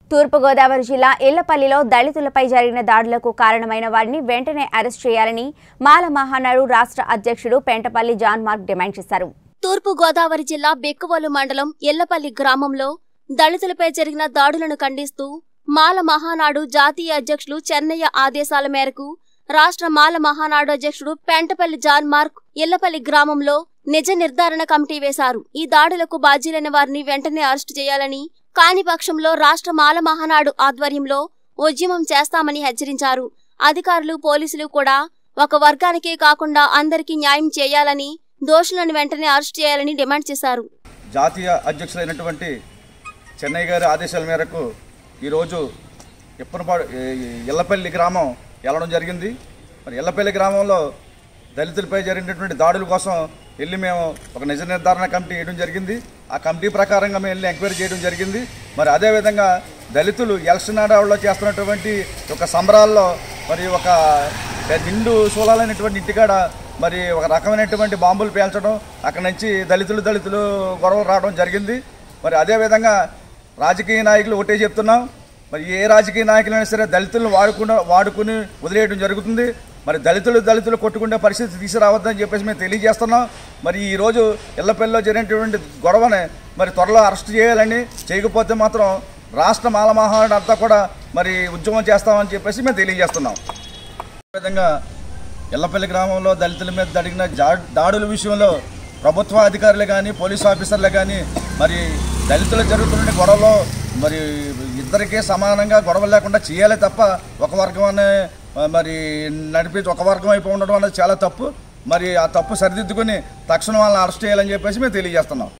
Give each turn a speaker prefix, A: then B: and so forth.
A: తూర్పు గోదావరి జిల్లా ఇలపల్లిలో దళితులపై జరిగిన దాడులకు కారణమైన వారిని వెంటనే అరెస్ట్ చేయాలని మాల మహానాడు రాష్ట్ర అధ్యక్షుడు పెంటపల్లి జాన్ మార్క్ డిమాండ్ చేశారు.
B: తూర్పు గోదావరి జిల్లా బెక్కువోలు మండలం ఇలపల్లి గ్రామంలో దళితులపై జరిగిన దాడులను ఖండిస్తూ మాల మహానాడు జాతీయ అధ్యక్షులు చెన్నయ్య ఆదేశాల మేరకు రాష్ట్ర మాల మహానాడు అధ్యక్షుడు పెంటపల్లి జాన్ మార్క్ ఇలపల్లి గ్రామంలో నిజ నిర్ధారణ కమిటీ వేశారు. ఈ దాడులకు బాధ్యులైన వారిని వెంటనే అరెస్టు చేయాలని, కాని పక్షంలో రాష్ట్ర మాల మహానాడు ఆధ్వర్యంలో ఉద్యమం చేస్తామని హెచ్చరించారు. అధికారులు, పోలీసులు కూడా ఒక వర్గానికే కాకుండా అందరికీ న్యాయం చేయాలని, దోషులను వెంటనే అరెస్ట్ చేయాలని డిమాండ్ చేశారు.
C: జాతీయ అధ్యక్షులైనటువంటి చెన్నయ్య గారి ఆదేశాల మేరకు ఈరోజు ఇలపల్లి గ్రామం వెళ్ళడం జరిగింది. మరి ఇలపల్లి గ్రామంలో దళితులపై జరిగినటువంటి దాడుల కోసం వెళ్ళి మేము ఒక నిజ నిర్ధారణ కమిటీ వేయడం జరిగింది. ఆ కమిటీ ప్రకారంగా మేము వెళ్ళి ఎంక్వైరీ చేయడం జరిగింది. మరి అదేవిధంగా దళితులు ఎలక్షన్ ఆడవాళ్ళలో చేస్తున్నటువంటి ఒక సంబరాల్లో మరి ఒక నిండు శూలాలైనటువంటి ఇంటికాడ మరి ఒక రకమైనటువంటి బాంబులు పేల్చడం, అక్కడి నుంచి దళితులు గొడవలు రావడం జరిగింది. మరి అదేవిధంగా రాజకీయ నాయకులు ఒకటే చెప్తున్నాం, మరి ఏ రాజకీయ నాయకులైనా సరే దళితులను వాడుకుని వదిలేయడం జరుగుతుంది. మరి దళితులు కొట్టుకునే పరిస్థితి తీసుకురావద్దని చెప్పేసి మేము తెలియజేస్తున్నాం. మరి ఈరోజు ఇళ్లపల్లిలో జరిగినటువంటి గొడవని మరి త్వరలో అరెస్ట్ చేయాలని, చేయకపోతే మాత్రం రాష్ట్ర మాల మహానాడు అంతా కూడా మరి ఉద్యమం చేస్తామని చెప్పేసి మేము తెలియజేస్తున్నాం. అదేవిధంగా ఇళ్లపల్లి గ్రామంలో దళితుల మీద జరిగిన దాడుల విషయంలో ప్రభుత్వ అధికారులు కానీ, పోలీసు ఆఫీసర్లు కానీ మరి దళితులు జరుగుతున్న గొడవలో మరి ఇద్దరికీ సమానంగా గొడవ లేకుండా చేయాలి తప్ప ఒక వర్గం మరి నడిపి ఒక వర్గం అయిపోయి ఉండడం అనేది చాలా తప్పు. మరి ఆ తప్పు సరిదిద్దుకొని తక్షణం వాళ్ళని అరెస్ట్ చేయాలని చెప్పేసి మేము తెలియజేస్తున్నాం.